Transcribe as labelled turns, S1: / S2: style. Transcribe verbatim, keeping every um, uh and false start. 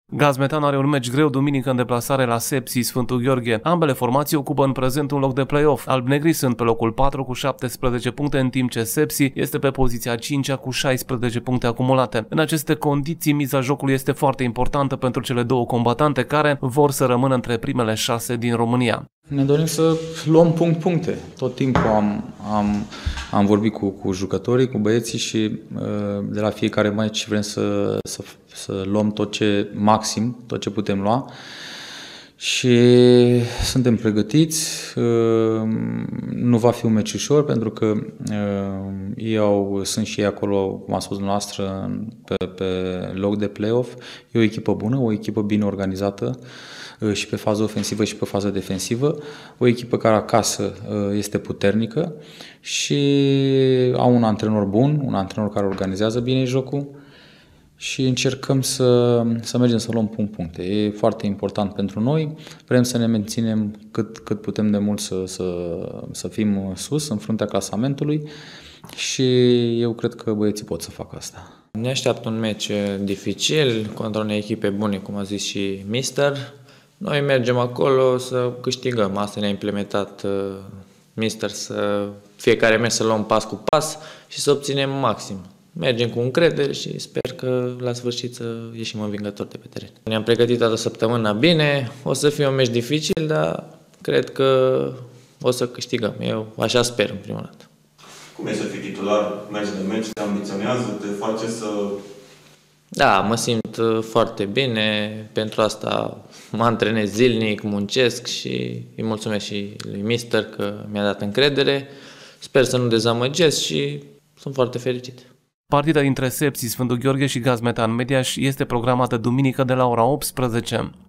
S1: Gazmetan are un meci greu duminică în deplasare la Sepsi, Sfântul Gheorghe. Ambele formații ocupă în prezent un loc de play-off. Albnegrii sunt pe locul patru cu șaptesprezece puncte, în timp ce Sepsi este pe poziția a cincea cu șaisprezece puncte acumulate. În aceste condiții, miza jocului este foarte importantă pentru cele două combatante care vor să rămână între primele șase din România.
S2: Ne dorim să luăm punct puncte. Tot timpul am, am, am vorbit cu, cu jucătorii, cu băieții și de la fiecare meci vrem să, să, să luăm tot ce maxim, tot ce putem lua. Și suntem pregătiți. Nu va fi un meci ușor pentru că ei au, sunt și ei acolo, cum a spus dumneavoastră, pe, pe loc de play-off. E o echipă bună, o echipă bine organizată și pe fază ofensivă și pe fază defensivă. O echipă care acasă este puternică și au un antrenor bun, un antrenor care organizează bine jocul și încercăm să, să mergem să luăm punct puncte. E foarte important pentru noi. Vrem să ne menținem cât, cât putem de mult să, să, să fim sus, în fruntea clasamentului și eu cred că băieții pot să facă asta.
S3: Ne așteaptă un meci dificil contra unei echipe bune, cum a zis și Mister. Noi mergem acolo să câștigăm. Asta ne-a implementat uh, Mister, să fiecare meci să luăm pas cu pas și să obținem maxim. Mergem cu încredere și sper că la sfârșit să ieșim învingători de pe teren. Ne-am pregătit toată săptămâna bine, o să fie un meci dificil, dar cred că o să câștigăm. Eu așa sper în primul rând.
S4: Cum e să fii titular meci de meci? Te ambiționează? Te face să...
S3: Da, mă simt foarte bine, pentru asta mă antrenez zilnic, muncesc și îi mulțumesc și lui Mister că mi-a dat încredere. Sper să nu dezamăgesc și sunt foarte fericit.
S1: Partida dintre Sepsi, Sfântul Gheorghe și Gazmetan Mediaș este programată duminică de la ora optsprezece.